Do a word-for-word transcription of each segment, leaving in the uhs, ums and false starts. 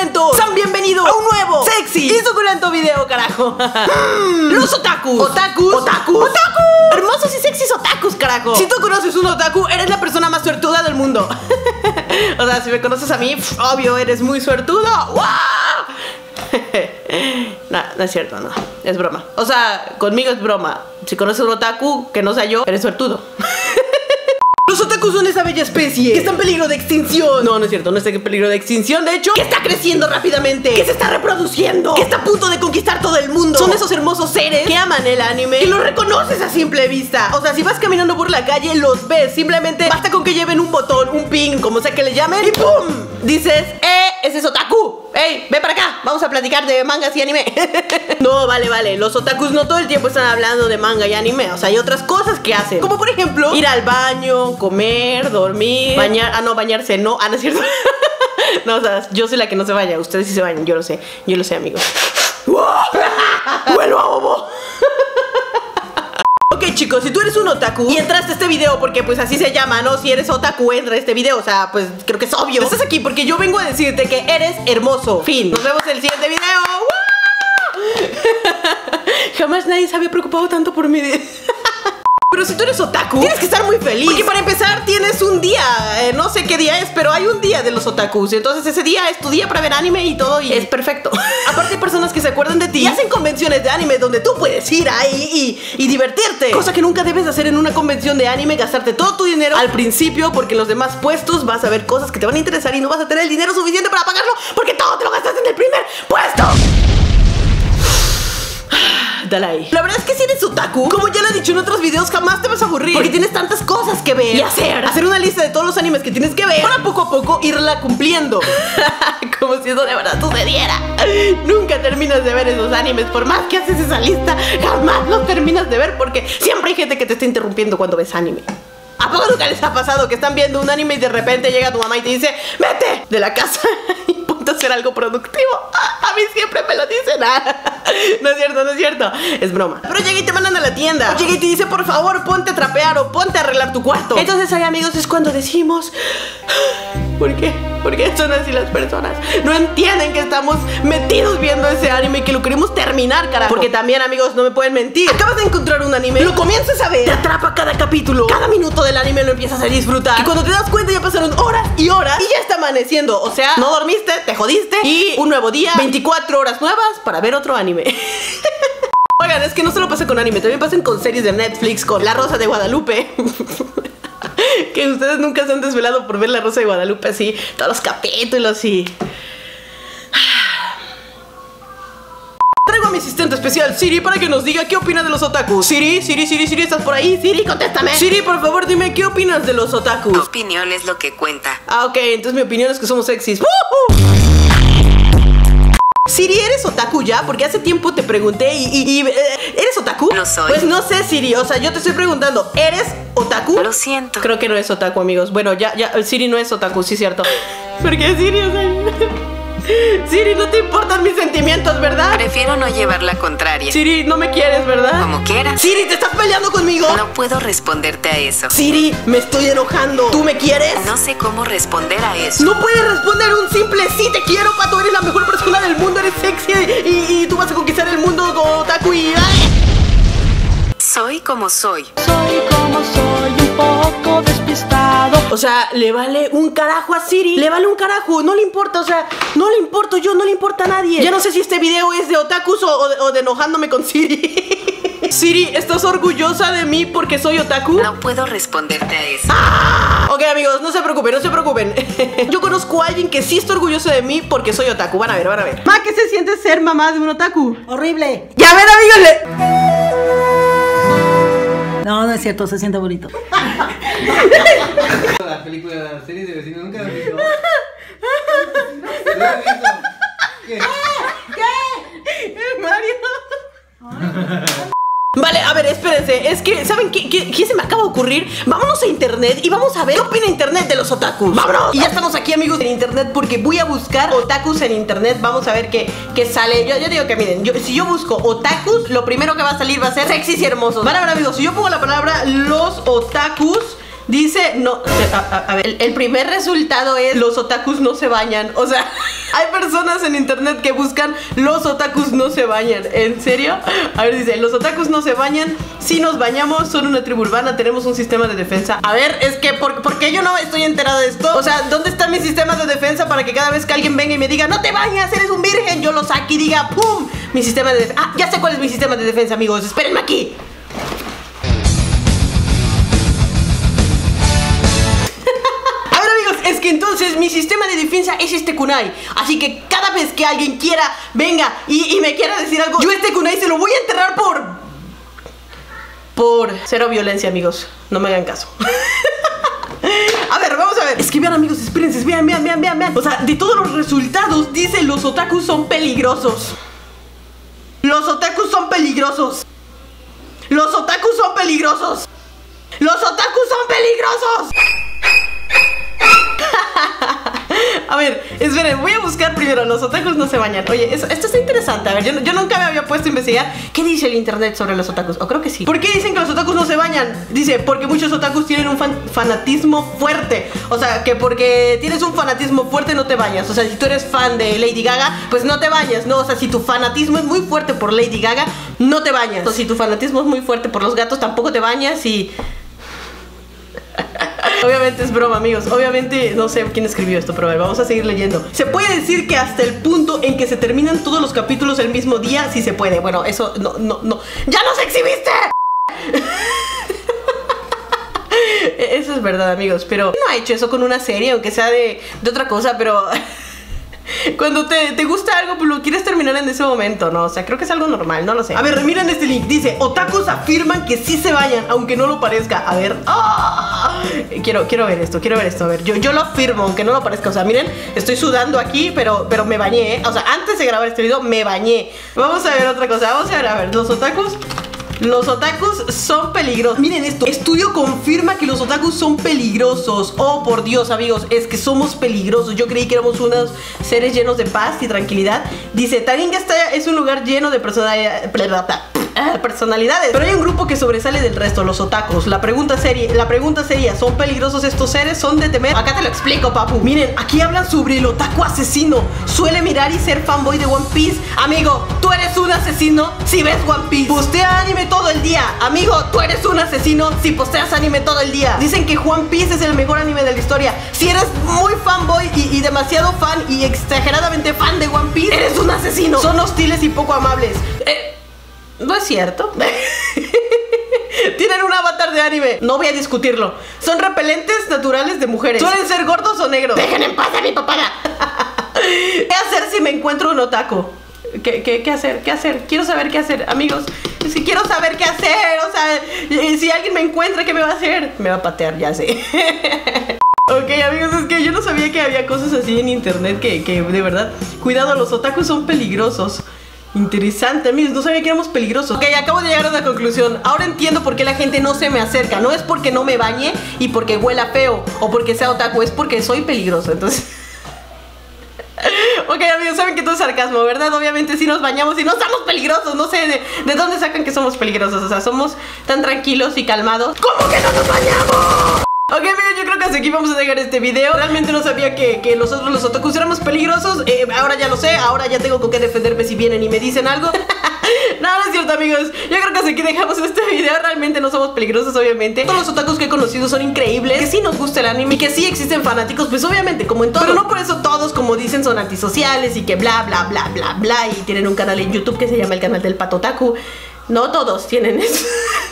suculentos, sean bienvenidos a un nuevo, sexy y suculento video, carajo. Los otakus. Otakus. Otakus. Otaku. Hermosos y sexys otakus, carajo. Si tú conoces un otaku, eres la persona más suertuda del mundo. O sea, si me conoces a mí, pff, obvio, eres muy suertudo. ¡Wow! No, no es cierto, no. Es broma. O sea, conmigo es broma. Si conoces un otaku que no sea yo, eres suertudo. Los otakus son esa bella especie que está en peligro de extinción. No, no es cierto, no está en peligro de extinción. De hecho, que está creciendo rápidamente, que se está reproduciendo, que está a punto de conquistar todo el mundo. Son esos hermosos seres que aman el anime y los reconoces a simple vista. O sea, si vas caminando por la calle, los ves. Simplemente basta con que lleven un botón, un pin, como sea que le llamen, y ¡pum! Dices, ¡eh! Ese es otaku. ¡Ey! Ven para acá, vamos a platicar de mangas y anime. No, vale, vale. Los otakus no todo el tiempo están hablando de manga y anime. O sea, hay otras cosas que hacen, como por ejemplo, ir al baño, comer, dormir, bañar. Ah, no, bañarse, no. Ah, no es cierto. No, o sea, yo soy la que no se baña. Ustedes sí se bañan, yo lo sé. Yo lo sé, amigos. ¡Vuelvo a bobo! Ok, chicos, si tú eres un otaku y entraste a este video porque pues así se llama, ¿no? Si eres otaku, entra a este video. O sea, pues creo que es obvio. Estás aquí porque yo vengo a decirte que eres hermoso. Fin. Nos vemos en el siguiente video. Jamás nadie se había preocupado tanto por mí. Pero si tú eres otaku, tienes que estar muy feliz, porque para empezar tienes un día, eh, no sé qué día es, pero hay un día de los otakus. Entonces ese día es tu día para ver anime y todo, y es perfecto. Aparte hay personas que se acuerdan de ti y hacen convenciones de anime donde tú puedes ir ahí y, y divertirte. Cosa que nunca debes hacer en una convención de anime, gastarte todo tu dinero al principio, porque en los demás puestos vas a ver cosas que te van a interesar y no vas a tener el dinero suficiente para pagarlo, porque todo te lo gastas en el primer puesto. Dale ahí. La verdad es que si eres otaku, como ya lo he dicho en otros videos, jamás te vas a aburrir, porque tienes tantas cosas que ver y hacer. Hacer una lista de todos los animes que tienes que ver para poco a poco irla cumpliendo. Como si eso de verdad sucediera. Nunca terminas de ver esos animes. Por más que haces esa lista, jamás los terminas de ver, porque siempre hay gente que te está interrumpiendo cuando ves anime. ¿A poco nunca les ha pasado que están viendo un anime y de repente llega tu mamá y te dice, vete de la casa y ponte a hacer algo productivo? A mí siempre me lo dicen. No es cierto, no es cierto. Es broma. Pero llega y te mandan a la tienda. O llega y te dice, por favor, ponte a trapear o ponte a arreglar tu cuarto. Entonces ahí, amigos, es cuando decimos, ¿por qué? ¿Por qué son así las personas? No entienden que estamos metidos viendo ese anime y que lo queremos terminar, carajo. Porque también, amigos, no me pueden mentir. Acabas de encontrar un anime, lo comienzas a ver, te atrapa cada capítulo, cada minuto del anime lo empiezas a disfrutar. Y cuando te das cuenta ya pasaron horas y horas y ya está amaneciendo. O sea, no dormiste, te jodiste y un nuevo día, veinticuatro horas nuevas para ver otro anime. Oigan, es que no solo pasa con anime, también pasan con series de Netflix, con La Rosa de Guadalupe. Que ustedes nunca se han desvelado por ver La Rosa de Guadalupe así, todos los capítulos y... Traigo a mi asistente especial, Siri, para que nos diga qué opina de los otakus. Siri, Siri, Siri, Siri, ¿estás por ahí? Siri, contéstame. Siri, por favor, dime qué opinas de los otakus. Tu opinión es lo que cuenta. Ah, ok, entonces mi opinión es que somos sexys. ¡Uh! Siri, ¿eres otaku ya? Porque hace tiempo te pregunté y... y, y eh, ¿eres otaku? No soy. Pues no sé, Siri, o sea, yo te estoy preguntando, ¿eres otaku? Lo siento. Creo que no es otaku, amigos. Bueno, ya, ya, Siri no es otaku, sí es cierto. ¿Por qué, Siri? O sea... Siri, no te importan mis sentimientos, ¿verdad? Prefiero no llevar la contraria. Siri, no me quieres, ¿verdad? Como quieras. Siri, ¿te estás peleando conmigo? No puedo responderte a eso. Siri, me estoy enojando. ¿Tú me quieres? No sé cómo responder a eso. No puedes responder un simple sí te quiero, pato. Eres la mejor persona del mundo, eres sexy y, y tú vas a conquistar el mundo otaku y... ¡ay! Soy como soy. Soy como soy, un poco despistado. O sea, le vale un carajo a Siri. Le vale un carajo, no le importa, o sea, no le importo yo, no le importa a nadie. Ya no sé si este video es de otakus o, o, de, o de enojándome con Siri. Siri, ¿estás orgullosa de mí porque soy otaku? No puedo responderte a eso. ¡Ah! Ok, amigos, no se preocupen, no se preocupen. Yo conozco a alguien que sí está orgulloso de mí porque soy otaku. Van a ver, van a ver. Ma, ¿qué se siente ser mamá de un otaku? Horrible. Ya ven, amigos, le... No, no es cierto, se siente bonito. La película, la serie de vecinos, nunca la he visto. ¿Nunca he visto? ¿Qué? ¿Qué? Mario. Vale, a ver, espérense. Es que, ¿saben qué, qué, qué se me acaba de ocurrir? Vámonos a internet y vamos a ver qué opina internet de los otakus. ¡Vámonos! Y ya estamos aquí, amigos, en internet, porque voy a buscar otakus en internet. Vamos a ver qué, qué sale. Yo, yo digo que, miren, yo, si yo busco otakus, lo primero que va a salir va a ser sexys y hermosos. Vale, a ver, amigos, si yo pongo la palabra los otakus Dice, no, a, a, a ver, el, el primer resultado es los otakus no se bañan. O sea, hay personas en internet que buscan los otakus no se bañan. ¿En serio? A ver, dice, los otakus no se bañan. Si nos bañamos, son una tribu urbana, tenemos un sistema de defensa. A ver, es que, ¿por, ¿por qué yo no estoy enterada de esto? O sea, ¿dónde está mi sistema de defensa para que cada vez que alguien venga y me diga, no te bañas, eres un virgen, yo lo saque y diga, ¡pum! Mi sistema de defensa. Ah, ya sé cuál es mi sistema de defensa, amigos. Espérenme aquí. Es que entonces mi sistema de defensa es este kunai. Así que cada vez que alguien quiera, venga y, y me quiera decir algo, yo este kunai se lo voy a enterrar por... Por cero violencia, amigos. No me hagan caso. A ver, vamos a ver. Es que vean, amigos, espérense, vean, vean, vean, vean, vean. O sea, de todos los resultados dice los otakus son peligrosos. Los otakus son peligrosos. Los otakus son peligrosos. Los otakus son peligrosos. A ver, esperen, voy a buscar primero. Los otakus no se bañan. Oye, eso, esto está interesante. A ver, yo, yo nunca me había puesto a investigar qué dice el internet sobre los otakus. O creo que sí. ¿Por qué dicen que los otakus no se bañan? Dice, porque muchos otakus tienen un fan, fanatismo fuerte. O sea, que porque tienes un fanatismo fuerte no te bañas. O sea, si tú eres fan de Lady Gaga, pues no te bañas, ¿no? O sea, si tu fanatismo es muy fuerte por Lady Gaga, no te bañas. O si tu fanatismo es muy fuerte por los gatos, tampoco te bañas. Y... obviamente es broma, amigos. Obviamente no sé quién escribió esto, pero a ver, vamos a seguir leyendo. Se puede decir que hasta el punto en que se terminan todos los capítulos el mismo día, sí se puede. Bueno, eso no, no, no. ¡Ya nos exhibiste! Eso es verdad, amigos, pero no ha hecho eso con una serie, aunque sea de, de otra cosa, pero... cuando te, te gusta algo, pues lo quieres terminar en ese momento, ¿no? O sea, creo que es algo normal, no lo sé. A ver, miren este link, dice, otakus afirman que sí se bañan, aunque no lo parezca. A ver, ¡oh! Quiero, quiero ver esto, quiero ver esto, a ver, yo, yo lo afirmo, aunque no lo parezca. O sea, miren, estoy sudando aquí, pero, pero me bañé, ¿eh? O sea, antes de grabar este video, me bañé. Vamos a ver otra cosa, vamos a ver, a ver, los otakus... Los otakus son peligrosos. Miren esto, estudio confirma que los otakus son peligrosos. Oh, por Dios, amigos, es que somos peligrosos. Yo creí que éramos unos seres llenos de paz y tranquilidad. Dice, Taringa está, es un lugar lleno de personalidad, personalidades, pero hay un grupo que sobresale del resto, los otakus. La pregunta seria, la pregunta sería, ¿son peligrosos estos seres? ¿Son de temer? Acá te lo explico, papu. Miren, aquí hablan sobre el otaku asesino. Suele mirar y ser fanboy de One Piece. Amigo, tú eres un asesino si ves One Piece. Postea anime todo el día. Amigo, tú eres un asesino si posteas anime todo el día. Dicen que One Piece es el mejor anime de la historia. Si eres muy fanboy y, y demasiado fan y exageradamente fan de One Piece, eres un asesino. Son hostiles y poco amables. Eh, no es cierto. Tienen un avatar de anime. No voy a discutirlo. Son repelentes naturales de mujeres. Suelen ser gordos o negros. Dejen en paz a mi papada. ¿Qué hacer si me encuentro un otaku? ¿Qué, qué, ¿Qué hacer? ¿Qué hacer? Quiero saber qué hacer, amigos. Si quiero saber qué hacer. O sea, si alguien me encuentra, ¿qué me va a hacer? Me va a patear, ya sé. Ok, amigos, es que yo no sabía que había cosas así en internet que, que de verdad, cuidado, los otakus son peligrosos. Interesante, amigos, no sabía que éramos peligrosos. Ok, acabo de llegar a una conclusión. Ahora entiendo por qué la gente no se me acerca. No es porque no me bañe y porque huela feo o porque sea otaku, es porque soy peligroso, entonces... Ok, amigos, saben que todo es sarcasmo, ¿verdad? Obviamente sí nos bañamos y no somos peligrosos. No sé de, de dónde sacan que somos peligrosos. O sea, somos tan tranquilos y calmados. ¿Cómo que no nos bañamos? Ok, amigos, yo creo que hasta aquí vamos a dejar este video. Realmente no sabía que, que nosotros los otakus éramos peligrosos. eh, Ahora ya lo sé, ahora ya tengo con qué defenderme si vienen y me dicen algo. No, no es cierto, amigos. Yo creo que hasta aquí dejamos este video. Realmente no somos peligrosos, obviamente. Todos los otakus que he conocido son increíbles, que sí nos gusta el anime y que sí existen fanáticos, pues obviamente, como en todo. Pero no por eso todos, como dicen, son antisociales y que bla, bla, bla, bla, bla. Y tienen un canal en YouTube que se llama el canal del Pato Otaku. No todos tienen eso.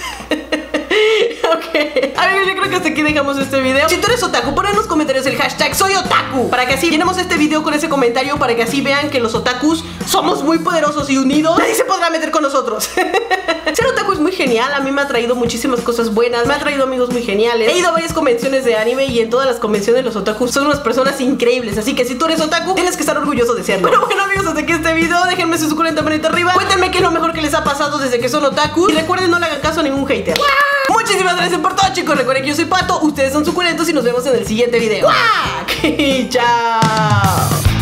Ok, amigos, yo creo que hasta aquí dejamos este video. Si tú eres otaku, pon en los comentarios el hashtag soy otaku, para que así llenemos este video con ese comentario, para que así vean que los otakus somos muy poderosos y unidos. Nadie se podrá meter con nosotros. Ser otaku es muy genial. A mí me ha traído muchísimas cosas buenas. Me ha traído amigos muy geniales. He ido a varias convenciones de anime y en todas las convenciones los otakus son unas personas increíbles. Así que si tú eres otaku, tienes que estar orgulloso de serlo. Pero bueno, amigos, hasta aquí este video. Déjenme su suculenta manita arriba. Cuéntenme qué es lo mejor que les ha pasado desde que son otakus. Y recuerden, no le hagan caso a ningún hater. Muchísimas gracias por todo, chicos. Recuerden que yo soy Pato, ustedes son suculentos y nos vemos en el siguiente video. ¡Guau! Chao.